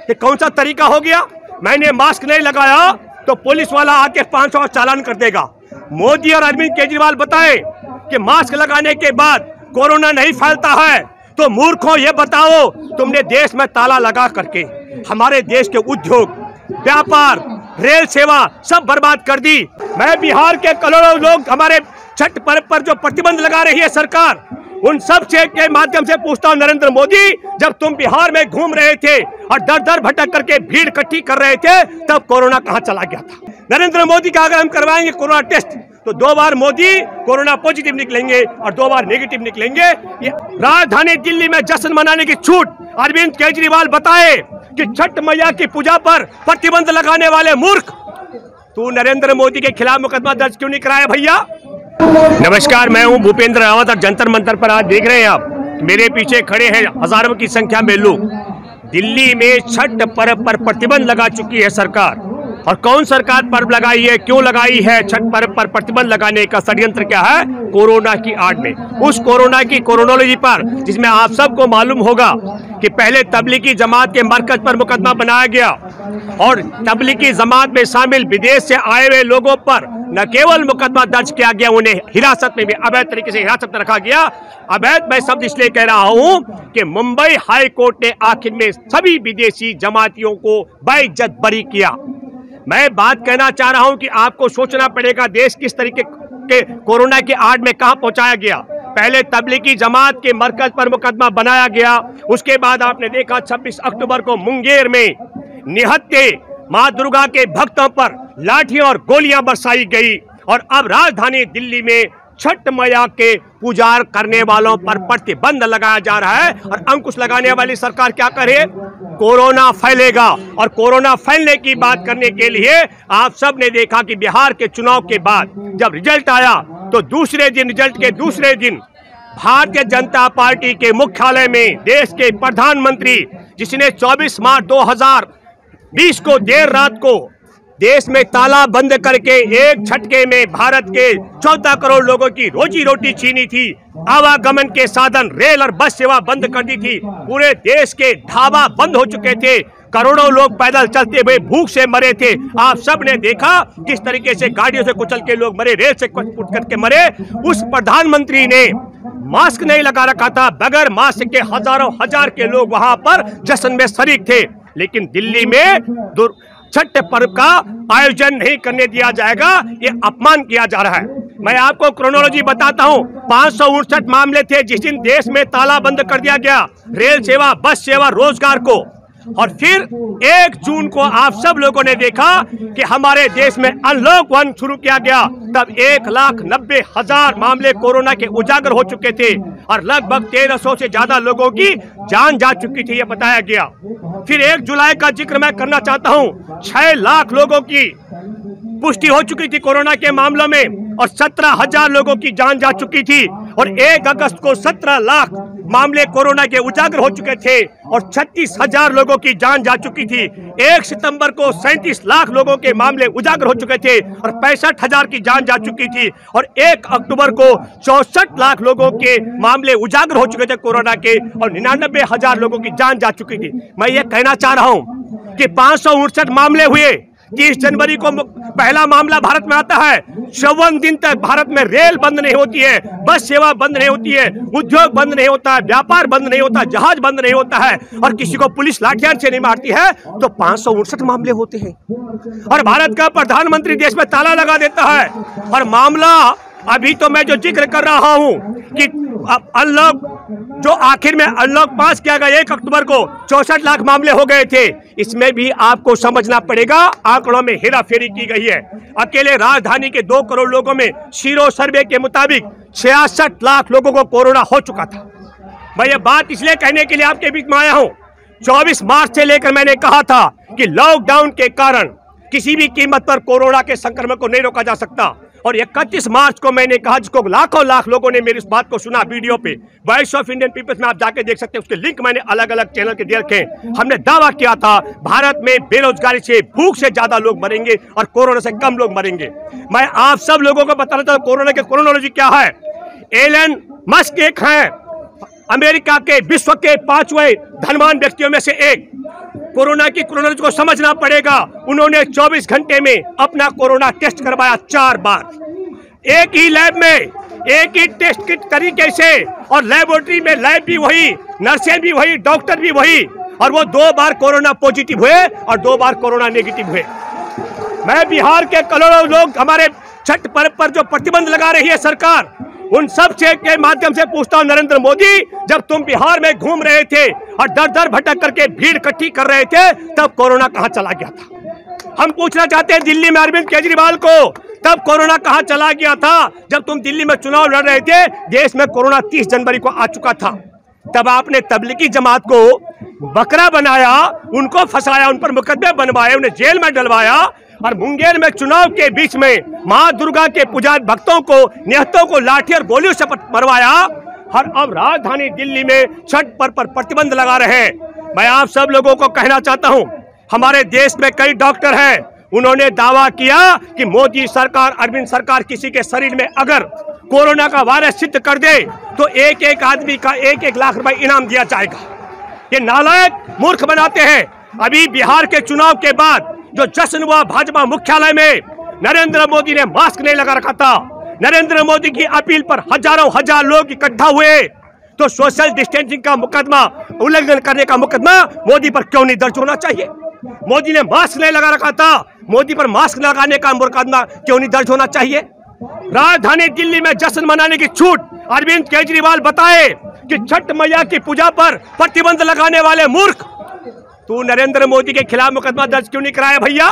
ये कौन सा तरीका हो गया? मैंने मास्क नहीं लगाया तो पुलिस वाला आके 500 का चालान कर देगा। मोदी और अरविंद केजरीवाल बताए कि मास्क लगाने के बाद कोरोना नहीं फैलता है, तो मूर्खों ये बताओ, तुमने देश में ताला लगा करके हमारे देश के उद्योग, व्यापार, रेल सेवा सब बर्बाद कर दी। मैं बिहार के करोड़ों लोग हमारे छठ पर्व पर जो प्रतिबंध लगा रही है सरकार, उन सब के माध्यम से पूछता हूं, नरेंद्र मोदी, जब तुम बिहार में घूम रहे थे और दर दर भटक करके भीड़ इकट्ठी कर रहे थे, तब कोरोना कहां चला गया था? नरेंद्र मोदी का अगर हम करवाएंगे कोरोना टेस्ट तो 2 बार मोदी कोरोना पॉजिटिव निकलेंगे और 2 बार नेगेटिव निकलेंगे। ये राजधानी दिल्ली में जश्न मनाने की छूट अरविंद केजरीवाल बताए कि छठ मैया की पूजा पर प्रतिबंध लगाने वाले मूर्ख, तू नरेंद्र मोदी के खिलाफ मुकदमा दर्ज क्यों नहीं कराया भैया? नमस्कार, मैं हूं भूपेंद्र रावत और जंतर मंतर पर आज देख रहे हैं आप, मेरे पीछे खड़े हैं हजारों की संख्या में लोग। दिल्ली में छठ पर्व पर प्रतिबंध लगा चुकी है सरकार। और कौन सरकार पर्व लगाई है, क्यों लगाई है? छठ पर्व पर प्रतिबंध लगाने का षड्यंत्र क्या है? कोरोना की आड़ में, उस कोरोना की कोरोनोलॉजी पर, जिसमें आप सबको मालूम होगा कि पहले तबलीगी जमात के मरकज पर मुकदमा बनाया गया और तबलीगी जमात में शामिल विदेश से आए हुए लोगों पर न केवल मुकदमा दर्ज किया गया, उन्हें हिरासत में भी अवैध तरीके से हिरासत में रखा गया। अवैध मैं शब्द इसलिए कह रहा हूं कि मुंबई हाई कोर्ट ने आखिर में सभी विदेशी जमातियों को बाइज्जत बरी किया। मैं बात कहना चाह रहा हूं कि आपको सोचना पड़ेगा देश किस तरीके के कोरोना की आड़ में कहां पहुंचाया गया। पहले तबलीगी जमात के मरकज पर मुकदमा बनाया गया, उसके बाद आपने देखा 26 अक्टूबर को मुंगेर में निहत्थे मां दुर्गा के भक्तों पर लाठियां और गोलियां बरसाई गई, और अब राजधानी दिल्ली में छठ मैया के पूजा करने वालों पर प्रतिबंध लगाया जा रहा है। और अंकुश लगाने वाली सरकार क्या करे? कोरोना फैलेगा। और कोरोना फैलने की बात करने के लिए आप सब ने देखा कि बिहार के चुनाव के बाद जब रिजल्ट आया तो रिजल्ट के दूसरे दिन भारतीय जनता पार्टी के मुख्यालय में देश के प्रधानमंत्री, जिसने 24 मार्च 2020 को देर रात को देश में ताला बंद करके एक झटके में भारत के 14 करोड़ लोगों की रोजी रोटी छीनी थी, आवागमन के साधन रेल और बस सेवा बंद कर दी थी, पूरे देश के ढाबा बंद हो चुके थे, करोड़ों लोग पैदल चलते हुए भूख से मरे थे। आप सब ने देखा किस तरीके से गाड़ियों से कुचल के लोग मरे, रेल से कुचल करके मरे। उस प्रधानमंत्री ने मास्क नहीं लगा रखा था, बगैर मास्क के हजारों हजार के लोग वहां पर जश्न में शरीक थे। लेकिन दिल्ली में छठ पर्व का आयोजन नहीं करने दिया जाएगा, ये अपमान किया जा रहा है। मैं आपको क्रोनोलॉजी बताता हूं। 559 मामले थे जिस दिन देश में ताला बंद कर दिया गया, रेल सेवा, बस सेवा, रोजगार को। और फिर 1 जून को आप सब लोगों ने देखा कि हमारे देश में अनलॉक 1 शुरू किया गया, तब 1,90,000 मामले कोरोना के उजागर हो चुके थे और लगभग 1300 से ज्यादा लोगों की जान जा चुकी थी, यह बताया गया। फिर 1 जुलाई का जिक्र मैं करना चाहता हूं, 6 लाख लोगों की पुष्टि हो चुकी थी कोरोना के मामलों में और 17,000 लोगों की जान जा चुकी थी। और 1 अगस्त को 17 लाख मामले कोरोना के उजागर हो चुके थे और 36,000 लोगों की जान जा चुकी थी। 1 सितंबर को 37 लाख लोगों के मामले उजागर हो चुके थे और 65,000 की जान जा चुकी थी। और 1 अक्टूबर को 64 लाख लोगों के मामले उजागर हो चुके थे कोरोना के और 99,000 लोगों की जान जा चुकी थी। मैं ये कहना चाह रहा हूं कि 559 मामले हुए। 30 जनवरी को पहला मामला भारत में आता है। 54 दिन तक भारत में रेल बंद नहीं होती है, बस सेवा बंद नहीं होती है, उद्योग बंद नहीं होता है, व्यापार बंद नहीं होता, जहाज बंद नहीं होता है और किसी को पुलिस लाठियां से नहीं मारती है, तो 559 मामले होते हैं। और भारत का प्रधानमंत्री देश में ताला लगा देता है। और मामला अभी तो मैं जो जिक्र कर रहा हूं कि अनलॉक जो आखिर में अनलॉक पास किया गया 1 अक्टूबर को 64 लाख मामले हो गए थे, इसमें भी आपको समझना पड़ेगा आंकड़ों में हेराफेरी की गई है। अकेले राजधानी के 2 करोड़ लोगों में सीरो सर्वे के मुताबिक 66 लाख लोगों को कोरोना हो चुका था। मैं ये बात इसलिए कहने के लिए आपके बीच में आया हूं, 24 मार्च से लेकर मैंने कहा था कि लॉकडाउन के कारण किसी भी कीमत पर कोरोना के संक्रमण को नहीं रोका जा सकता। और 31 मार्च को मैंने कहा, जिसको लाख लोगों ने मेरी इस बात को सुना वीडियो पे, वॉइस ऑफ इंडियन पीपल्स में आप जाके देख सकते हैं, उसके लिंक मैंने अलग अलग चैनल के दे रखे। हमने दावा किया था भारत में बेरोजगारी से, भूख से ज्यादा लोग मरेंगे और कोरोना से कम लोग मरेंगे। मैं आप सब लोगों को बताना चाहता हूं कोरोना के क्रोनोलॉजी क्या है। एलन मस्क एक हैं, अमेरिका के विश्व के 5वें धनवान व्यक्तियों में से एक। कोरोना की क्रोनोलॉजी को समझना पड़ेगा। उन्होंने 24 घंटे में अपना कोरोना टेस्ट करवाया 4 बार, एक ही लैब में, एक ही टेस्ट किट तरीके से, और लेबोरेटरी में लैब भी वही, नर्सें भी वही, डॉक्टर भी वही, और वो 2 बार कोरोना पॉजिटिव हुए और 2 बार कोरोना नेगेटिव हुए। मैं बिहार के करोड़ों लोग हमारे छठ पर्व पर जो प्रतिबंध लगा रही है सरकार, उन सब से के माध्यम से पूछता हूं, नरेंद्र मोदी, जब तुम बिहार में घूम रहे थे और दर दर भटक करके भीड़ इकट्ठी कर रहे थे, तब कोरोना कहां चला गया था? हम पूछना चाहते हैं दिल्ली में अरविंद केजरीवाल को, तब कोरोना कहां चला गया था? जब तुम दिल्ली में चुनाव लड़ रहे थे, देश में कोरोना 30 जनवरी को आ चुका था। तब आपने तबलीगी जमात को बकरा बनाया, उनको फंसाया, उन पर मुकदमे बनवाए, उन्हें जेल में डलवाया, और मुंगेर में चुनाव के बीच में मां दुर्गा के पुजारी भक्तों को, निहतों को लाठी और गोलियों से मरवाया, और अब राजधानी दिल्ली में छठ पर्व पर प्रतिबंध लगा रहे हैं। मैं आप सब लोगों को कहना चाहता हूं, हमारे देश में कई डॉक्टर हैं, उन्होंने दावा किया कि मोदी सरकार, अरविंद सरकार किसी के शरीर में अगर कोरोना का वायरस सिद्ध कर दे तो एक एक आदमी का 1-1 लाख रुपए इनाम दिया जाएगा। ये नालायक मूर्ख बनाते हैं। अभी बिहार के चुनाव के बाद जो जश्न हुआ भाजपा मुख्यालय में, नरेंद्र मोदी ने मास्क नहीं लगा रखा था। नरेंद्र मोदी की अपील पर हजारों हजार लोग इकट्ठा हुए, तो सोशल डिस्टेंसिंग का मुकदमा, उल्लंघन करने का मुकदमा मोदी पर क्यों नहीं दर्ज होना चाहिए? मोदी ने मास्क नहीं लगा रखा था, मोदी पर मास्क लगाने का मुकदमा क्यों नहीं दर्ज होना चाहिए? राजधानी दिल्ली में जश्न मनाने की छूट, अरविंद केजरीवाल बताए कि छठ मैया की पूजा पर प्रतिबंध लगाने वाले मूर्ख, तू नरेंद्र मोदी के खिलाफ मुकदमा दर्ज क्यों नहीं कराया भैया?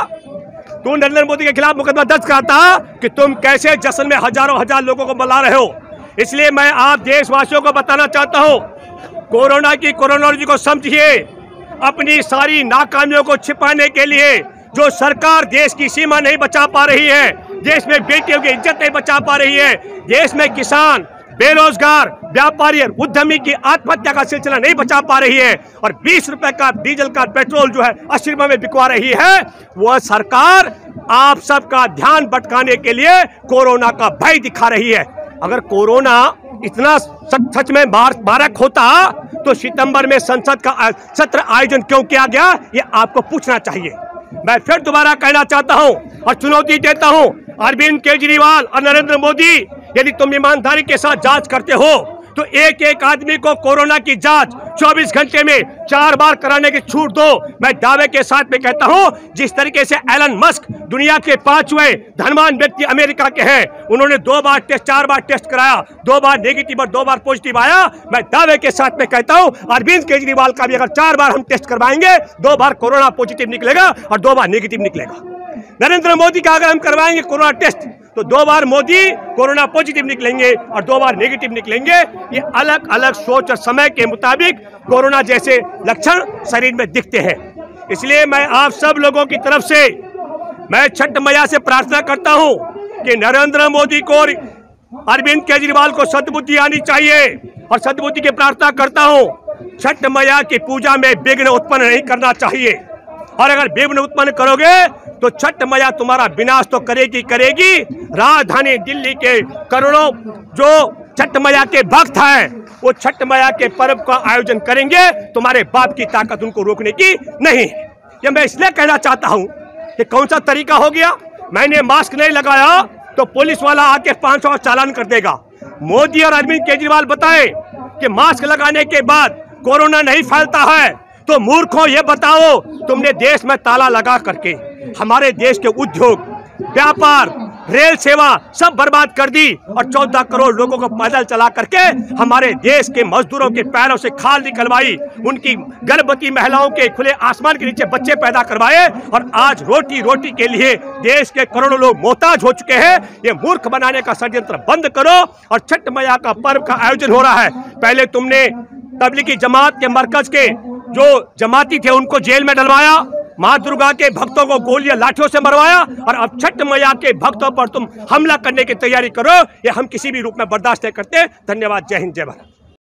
तू नरेंद्र मोदी के खिलाफ मुकदमा दर्ज कराता कि तुम कैसे जश्न में हजारों हजार लोगों को बुला रहे हो। इसलिए मैं आप देशवासियों को बताना चाहता हूं, कोरोना की क्रोनोलॉजी को समझिए। अपनी सारी नाकामियों को छिपाने के लिए जो सरकार देश की सीमा नहीं बचा पा रही है, देश में बेटियों की इज्जत नहीं बचा पा रही है, देश में किसान, बेरोजगार, व्यापारी और उद्यमी की आत्महत्या का सिलसिला नहीं बचा पा रही है, और 20 रुपए का डीजल का पेट्रोल जो है 80 रुपए में बिकवा रही है, वह सरकार आप सबका ध्यान भटकाने के लिए कोरोना का भय दिखा रही है। अगर कोरोना इतना सच में मारक होता तो सितंबर में संसद का सत्र आयोजन क्यों किया गया, ये आपको पूछना चाहिए। मैं फिर दोबारा कहना चाहता हूं और चुनौती देता हूं, अरविंद केजरीवाल और नरेंद्र मोदी, यदि तुम ईमानदारी के साथ जांच करते हो तो एक एक आदमी को कोरोना की जांच 24 घंटे में 4 बार कराने की छूट दो। मैं दावे के साथ में कहता हूं, जिस तरीके से एलन मस्क दुनिया के 5वें धनवान व्यक्ति अमेरिका के हैं, उन्होंने 2 बार टेस्ट, 4 बार टेस्ट कराया, 2 बार नेगेटिव और 2 बार पॉजिटिव आया। मैं दावे के साथ में कहता हूं, अरविंद केजरीवाल का भी अगर 4 बार हम टेस्ट करवाएंगे, 2 बार कोरोना पॉजिटिव निकलेगा और 2 बार नेगेटिव निकलेगा। नरेंद्र मोदी का अगर हम करवाएंगे कोरोना टेस्ट तो 2 बार मोदी कोरोना पॉजिटिव निकलेंगे और 2 बार नेगेटिव निकलेंगे। ये अलग अलग सोच और समय के मुताबिक कोरोना जैसे लक्षण शरीर में दिखते हैं। इसलिए मैं आप सब लोगों की तरफ से मैं छठ मैया से प्रार्थना करता हूं कि नरेंद्र मोदी को, अरविंद केजरीवाल को सद्बुद्धि आनी चाहिए, और सद्बुद्धि की प्रार्थना करता हूं, छठ मैया की पूजा में विघ्न उत्पन्न नहीं करना चाहिए। और अगर विघ्न उत्पन्न करोगे तो छठ मैया तुम्हारा विनाश तो करेगी। राजधानी दिल्ली के करोड़ों जो छठ मैया के भक्त हैं, वो छठ मैया के पर्व का आयोजन करेंगे, तुम्हारे बाप की ताकत उनको रोकने की नहीं। ये मैं इसलिए कहना चाहता हूं कि कौन सा तरीका हो गया, मैंने मास्क नहीं लगाया तो पुलिस वाला आके 500 चालान कर देगा। मोदी और अरविंद केजरीवाल बताए कि मास्क लगाने के बाद कोरोना नहीं फैलता है, तो मूर्खों ये बताओ, तुमने देश में ताला लगा करके हमारे देश के उद्योग, व्यापार, रेल सेवा सब बर्बाद कर दी, और 14 करोड़ लोगों को पैदल चला करके हमारे देश के मजदूरों के पैरों से खाल निकलवाई, उनकी गर्भवती महिलाओं के खुले आसमान के नीचे बच्चे पैदा करवाए, और आज रोटी के लिए देश के करोड़ों लोग मोहताज हो चुके हैं। ये मूर्ख बनाने का षड्यंत्र बंद करो। और छठ मैया का पर्व का आयोजन हो रहा है, पहले तुमने तबलीगी जमात के मरकज के जो जमाती थे उनको जेल में डलवाया, मां दुर्गा के भक्तों को गोलियां लाठियों से मरवाया, और अब छठ मैया के भक्तों पर तुम हमला करने की तैयारी करो। ये हम किसी भी रूप में बर्दाश्त नहीं करते। धन्यवाद। जय हिंद, जय भारत।